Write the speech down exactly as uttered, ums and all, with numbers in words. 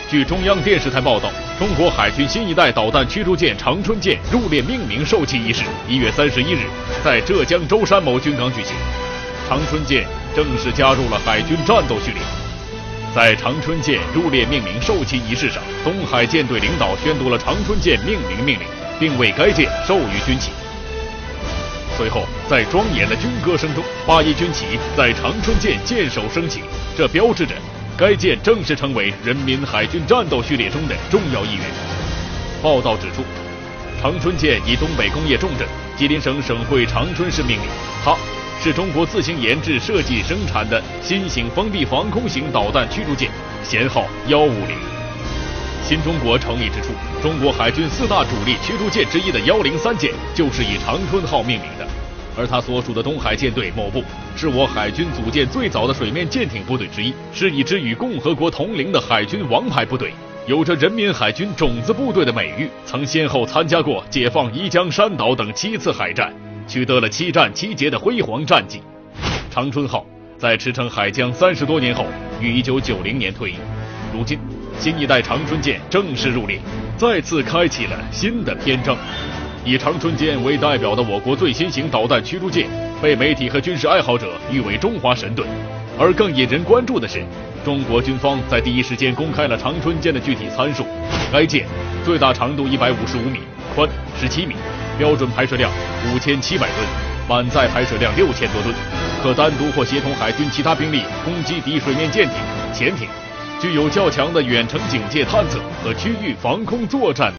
据中央电视台报道，中国海军新一代导弹驱逐舰长春舰入列命名授旗仪式一月三十一日在浙江舟山某军港举行，长春舰正式加入了海军战斗序列。在长春舰入列命名授旗仪式上，东海舰队领导宣读了长春舰命名命令，并为该舰授予军旗。随后，在庄严的军歌声中，八一军旗在长春舰舰首升起，这标志着该舰正式成为人民海军战斗序列中的重要一员。报道指出，长春舰以东北工业重镇吉林省省会长春市命名，它是中国自行研制设计生产的新型封闭防空型导弹驱逐舰，舷号一五零。新中国成立之初，中国海军四大主力驱逐舰之一的一零三舰就是以长春号命名的，而它所属的东海舰队某部是我海军组建最早的水面舰艇部队之一，是一支与共和国同龄的海军王牌部队，有着人民海军种子部队的美誉，曾先后参加过解放宜江山岛等七次海战，取得了七战七捷的辉煌战绩。长春号在驰骋海疆三十多年后，于一九九零年退役。如今，新一代长春舰正式入列，再次开启了新的篇章。以长春舰为代表的我国最新型导弹驱逐舰，被媒体和军事爱好者誉为中华神盾。而更引人关注的是，中国军方在第一时间公开了长春舰的具体参数。该舰最大长度一百五十五米，宽十七米，标准排水量五千七百吨，满载排水量六千多吨，可单独或协同海军其他兵力攻击敌水面舰艇、潜艇，具有较强的远程警戒探测和区域防空作战。